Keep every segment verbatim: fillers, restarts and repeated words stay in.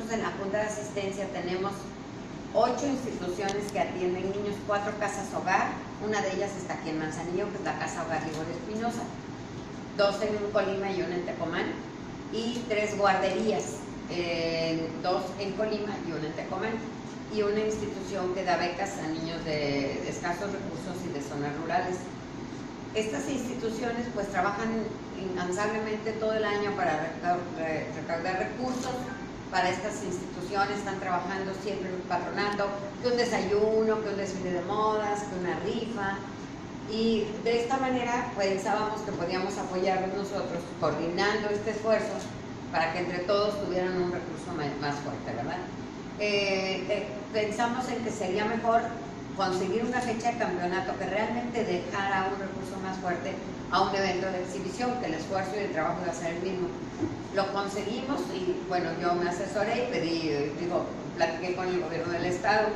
nosotros en la Junta de Asistencia tenemos ocho instituciones que atienden niños, cuatro casas hogar, una de ellas está aquí en Manzanillo, que es la Casa Hogar Ligorio Espinosa, dos en Colima y una en Tecomán, y tres guarderías, eh, dos en Colima y una en Tecomán, y una institución que da becas a niños de, de escasos recursos y de zonas rurales. Estas instituciones pues trabajan incansablemente todo el año para recaudar recursos para estas instituciones, están trabajando siempre en el patronato, que un desayuno, que un desfile de modas, que una rifa, y de esta manera pensábamos que podíamos apoyarnos nosotros coordinando este esfuerzo para que entre todos tuvieran un recurso más fuerte, ¿verdad? Eh, eh, pensamos en que sería mejor conseguir una fecha de campeonato que realmente dejara un recurso más fuerte a un evento de exhibición, que el esfuerzo y el trabajo iba a ser el mismo. Lo conseguimos y bueno, yo me asesoré y pedí, digo, platiqué con el gobierno del estado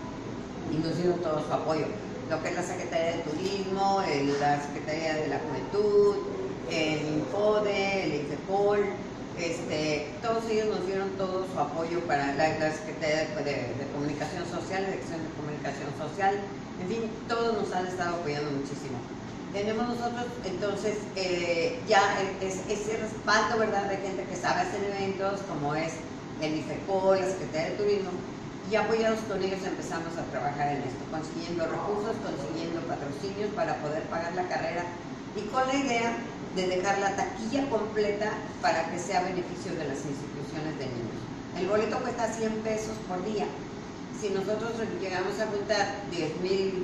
y nos dieron todo su apoyo. Lo que es la Secretaría de Turismo, el, la Secretaría de la Juventud, el INFODE, el INFEPOL, este, todos ellos nos dieron todo su apoyo para la, la Secretaría de, de, de Comunicación Social, de Dirección de Comunicación Social, en fin, todos nos han estado apoyando muchísimo. Tenemos nosotros entonces eh, ya es, ese respaldo, ¿verdad?, de gente que sabe hacer eventos, como es el INFEPOL, la Secretaría de Turismo, y apoyados con ellos empezamos a trabajar en esto, consiguiendo recursos, consiguiendo patrocinios para poder pagar la carrera y con la idea de dejar la taquilla completa para que sea beneficio de las instituciones de niños. El boleto cuesta cien pesos por día. Si nosotros llegamos a juntar diez mil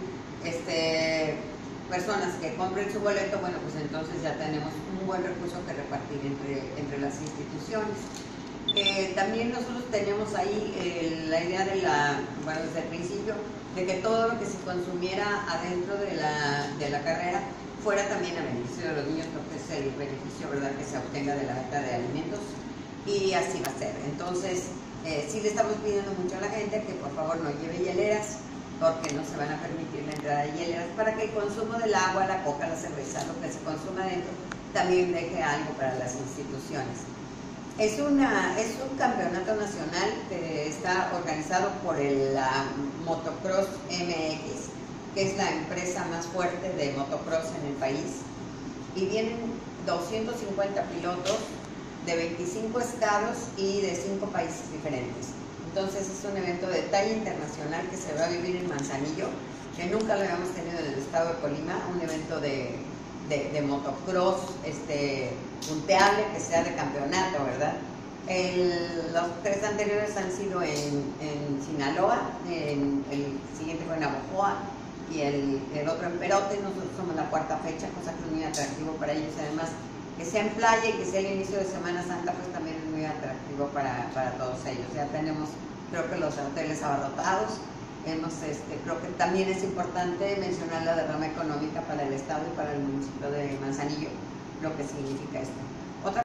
este, personas que compren su boleto, bueno, pues entonces ya tenemos un buen recurso que repartir entre, entre las instituciones. Eh, también nosotros tenemos ahí eh, la idea de la, bueno, desde el principio, de que todo lo que se consumiera adentro de la, de la carrera fuera también a beneficio de los niños, lo que es el beneficio, ¿verdad?, que se obtenga de la venta de alimentos, y así va a ser. Entonces, eh, sí le estamos pidiendo mucho a la gente que por favor no lleve hieleras, porque no se van a permitir la entrada de hieleras, para que el consumo del agua, la coca, la cerveza, lo que se consuma adentro, también deje algo para las instituciones. Es, una, es un campeonato nacional que está organizado por el la Motocross M X, que es la empresa más fuerte de motocross en el país, y vienen doscientos cincuenta pilotos de veinticinco estados y de cinco países diferentes. Entonces es un evento de talla internacional que se va a vivir en Manzanillo, que nunca lo habíamos tenido en el estado de Colima, un evento de, de, de motocross este, punteable, que sea de campeonato, ¿verdad? El, los tres anteriores han sido en, en Sinaloa, en, el siguiente fue en Navojoa y el, el otro en Perote. Nosotros somos la cuarta fecha, cosa que es muy atractivo para ellos. Además, que sea en playa y que sea el inicio de Semana Santa, pues también es muy atractivo para, para todos ellos. Ya tenemos, creo que los hoteles abarrotados. Hemos, este, creo que también es importante mencionar la derrama económica para el Estado y para el municipio de Manzanillo, lo que significa esto.